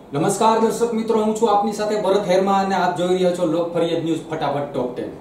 નમસ્કાર દર્શક મિત્રો, હું છું આપની સાથે ભરત હેરમા અને આપ જોઈ રહ્યા છો લોક ફરિયાદ ન્યૂઝ ફટાફટ ટોપ 10।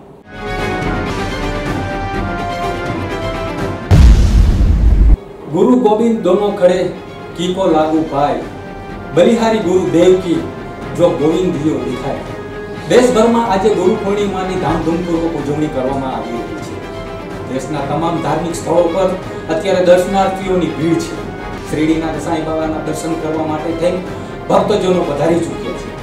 गुरु गोविंद दोनों खड़े की को लागू पाए, बलिहारी गुरु देव की जो गोविंद दियो दिखाए। देशभर में आज गुरु पूर्णिमा की धामधूमपूर्वक उजवણી કરવામાં આવી રહી છે। દેશના તમામ ધાર્મિક સ્થળો પર અત્યારે દર્શનાર્થીઓની ભીડ છે। શ્રીડીના સાંઈ બાબાના દર્શન કરવા માટે થઈને ભક્તજનો પધારી ચૂક્યા છે।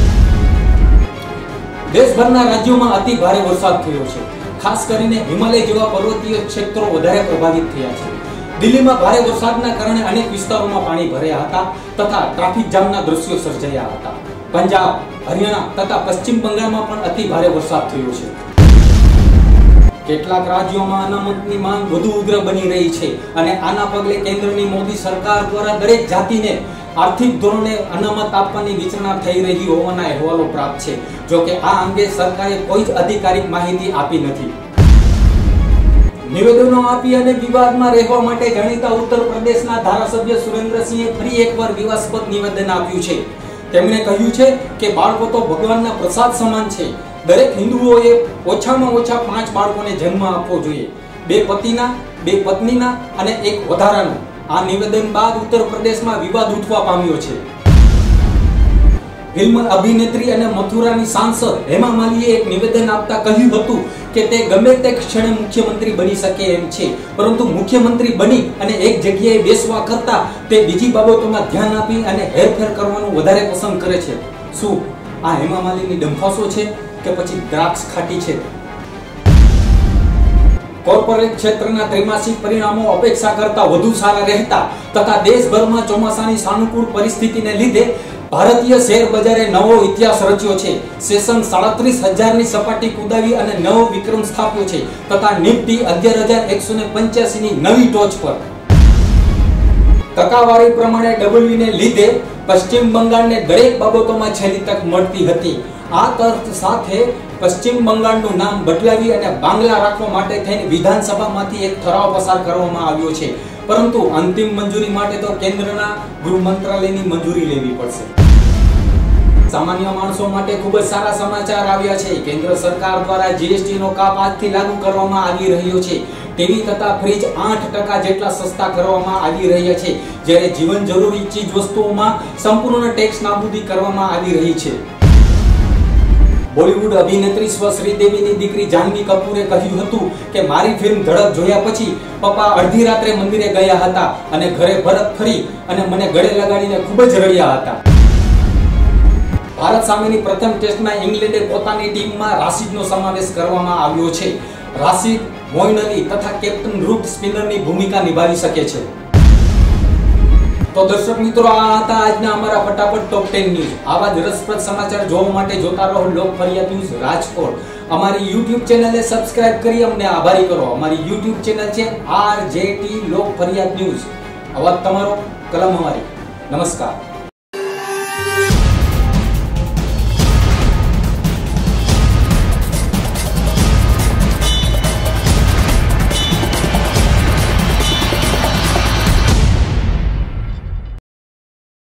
દેશભરના રાજ્યોમાં અતિ ભારે વરસાદ થયો છે। ખાસ કરીને હિમાલય જેવા પર્વતીય ક્ષેત્રો વધારે પ્રભાવિત થયા છે। દિલ્હીમાં ભારે વરસાદના કારણે અનેક વિસ્તારોમાં પાણી ભરાયા હતા તથા ટ્રાફિક જામના દ્રશ્યો સર્જાયા હતા। પંજાબ, હરિયાણા તથા પશ્ચિમ બંગાળમાં પણ અતિ ભારે વરસાદ થયો છે। કેટલાક રાજ્યોમાં અનામતની માંગ વધુ ઉગ્ર બની રહી છે અને આના પગલે કેન્દ્રની મોદી સરકાર દ્વારા દરેક જાતિને આર્થિક ધોરણે અનામત આપવાની વિચારણા થઈ રહી હોવાના અહેવાલો પ્રાપ્ત છે। જો કે આ અંગે સરકારે કોઈ જ અધિકારિક માહિતી આપી નથી। નિવેદનો આપી અને વિવાદમાં રહેવા માટે જાણીતા ઉત્તર પ્રદેશના ધારાસભ્ય સુરેન્દ્રસિંહે ફરી એકવાર વિવાદાસ્પદ નિવેદન આપ્યું છે। તેમણે કહ્યું છે કે બાળકો તો ભગવાનના પ્રસાદ સમાન છે। દરેક હિન્દુઓએ ઓછામાં ઓછા 5 બાળકોને જન્મ આપવો જોઈએ, 2 પતિના, 2 પત્નીના અને 1 વધારાનો। આ નિવેદન બાદ ઉત્તર પ્રદેશમાં વિવાદ ઉઠવા પામ્યો છે। ફિલ્મ અભિનેત્રી અને મથુરાની સાંસદ હેમા માલિનીએ એક નિવેદન આપતા કહ્યું હતું કે તે ગમે તે ક્ષણે મુખ્યમંત્રી બની શકે એમ છે, પરંતુ મુખ્યમંત્રી બની અને એક જગ્યાએ બેસવા કરતા તે બીજી બાબતોમાં ધ્યાન આપી અને હેરફેર કરવાનું વધારે પસંદ કરે છે। શું આ હેમા માલિની ડંફાસો છે કે પછી દ્રાક્ષ ખાટી છે? કોર્પોરેટ ક્ષેત્રના ત્રિમાસિક પરિણામો અપેક્ષા કરતા વધુ સારા રહેતા તથા દેશભરમાં ચોમાસાની સાનુકૂળ પરિસ્થિતિને લીધે ભારતીય શેર બજારે નવો ઇતિહાસ રચ્યો છે। સેશન્સ 37,000 ની સપાટી કુદાવી અને નવો વિક્રમ સ્થાપ્યો છે તથા નિફ્ટી 11,185 ની નવી ટોચ પર। ટકાવારી પ્રમાણે ડબલ્યુને લીધે પશ્ચિમ બંગાળને દરેક બાબતોમાં છેલ્લી તક મળતી હતી। આ તર્ક સાથે પશ્ચિમ બંગાળનું નામ બદલાવી અને બાંગ્લા રાખવા માટે થઈને વિધાનસભામાંથી એક ઠરાવ પસાર કરવામાં આવ્યો છે, પરંતુ અંતિમ મંજૂરી માટે તો કેન્દ્રના ગૃહ મંત્રાલયની મંજૂરી લેવી પડશે। સામાન્ય માણસો માટે ખૂબ જ સારા સમાચાર આવ્યા છે। કેન્દ્ર સરકાર દ્વારા જીએસટી નો કાપ આજથી લાગુ કરવામાં આવી રહ્યો છે। ટીવી તથા ફ્રીજ 8% જેટલા સસ્તા કરવામાં આવી રહ્યા છે, જ્યારે જીવન જરૂરી ચીજ વસ્તુઓમાં સંપૂર્ણ ટેક્સ નાબૂદી કરવામાં આવી રહી છે। બોલિવૂડ અભિનેત્રી શ્રીદેવીની દીકરી જાહ્નવી કપૂરે કહ્યું હતું કે મારી ફિલ્મ ધડક જોયા પછી પપ્પા અડધી રાત્રે મંદિરે ગયા હતા અને ઘરે પરત ફરી અને મને ગળે લગાડીને ખૂબ જ રડ્યા હતા। ભારત સામેની પ્રથમ ટેસ્ટમાં ઇંગ્લેન્ડે પોતાની ટીમમાં રાશિદનો સમાવેશ કરવામાં આવ્યો છે। રાશિદ, મોઇન અલી તથા કેપ્ટન રૂટ સ્પિનરની ભૂમિકા નિભાવી શકે છે। તો દર્શક મિત્રો, આ હતા આજના અમારા ફટાફટ ટોપ 10 ન્યૂઝ। આવા જ રસપ્રદ સમાચાર જોવા માટે જોતા રહો લોક ફરિયાદ ન્યૂઝ રાજકોટ। અમારી YouTube ચેનલને સબસ્ક્રાઇબ કરી અમને આભારી કરો। અમારી YouTube ચેનલ છે RJT લોક ફરિયાદ ન્યૂઝ। અવાજ તમારો, કલમ અમારી। નમસ્કાર।